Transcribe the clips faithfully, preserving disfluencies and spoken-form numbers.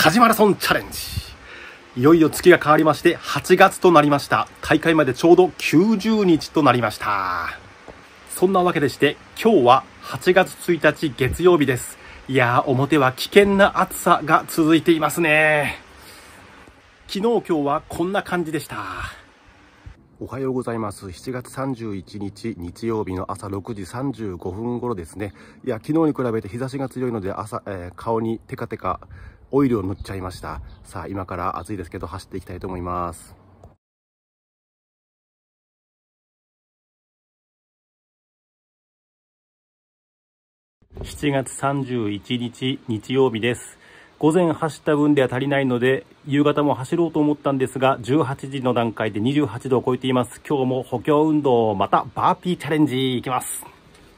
家事マラソンチャレンジ。いよいよ月が変わりましてはちがつとなりました。大会までちょうどきゅうじゅうにちとなりました。そんなわけでして今日ははちがつついたち月曜日です。いやー、表は危険な暑さが続いていますね。昨日今日はこんな感じでした。おはようございます。しちがつさんじゅういちにち日曜日の朝ろくじさんじゅうごふん頃ですね。いや、昨日に比べて日差しが強いので朝、えー、顔にテカテカオイルを塗っちゃいました。さあ、今から暑いですけど走っていきたいと思います。しちがつさんじゅういちにち日曜日です。午前走った分では足りないので夕方も走ろうと思ったんですが、じゅうはちじの段階でにじゅうはちどを超えています。今日も補強運動、またバーピーチャレンジいきます。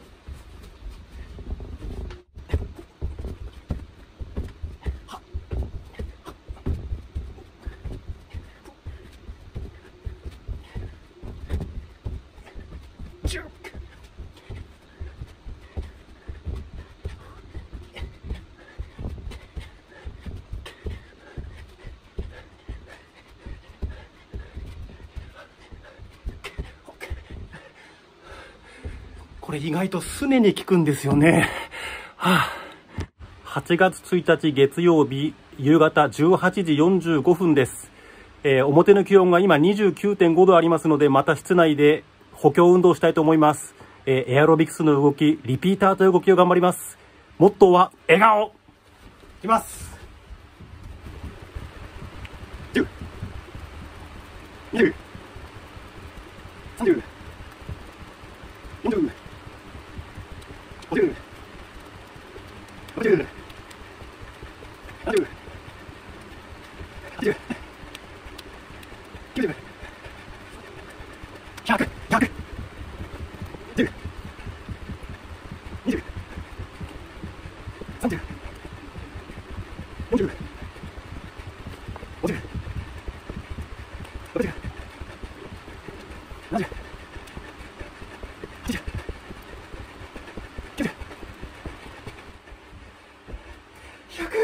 これ意外とすねに効くんですよね。はあ、はちがつついたち月曜日夕方じゅうはちじよんじゅうごふんです。えー、表の気温が今 にじゅうきゅうてんごどありますので、また室内で補強運動したいと思います。えー、エアロビクスの動き、リピーターという動きを頑張ります。モットーは笑顔。いきます。じゅう、にじゅう、さんじゅう、よんじゅう、ごじゅう、ろくじゅう、ななじゅう、はちじゅう、きゅうじゅう、ひゃく、ひゃく、じゅう、にじゅう、さんじゅう、よんじゅう、ごじゅう、ろくじゅう、ななじゅう、はちじゅう、きゅうじゅう、ひゃく。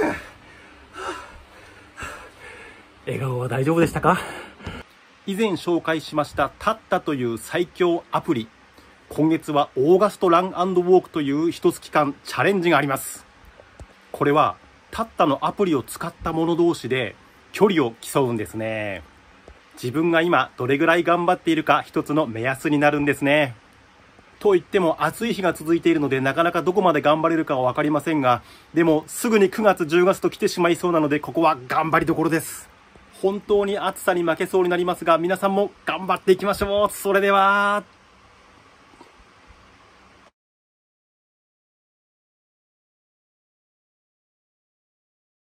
笑顔は大丈夫でしたか？以前紹介しましたタッタという最強アプリ。今月はオーガストラン&ウォークという一月間チャレンジがあります。これはタッタのアプリを使った者同士で距離を競うんですね。自分が今どれぐらい頑張っているか一つの目安になるんですね。と言っても暑い日が続いているのでなかなかどこまで頑張れるかは分かりませんが、でもすぐにくがつじゅうがつと来てしまいそうなので、ここは頑張りどころです。本当に暑さに負けそうになりますが、皆さんも頑張っていきましょう。それでは。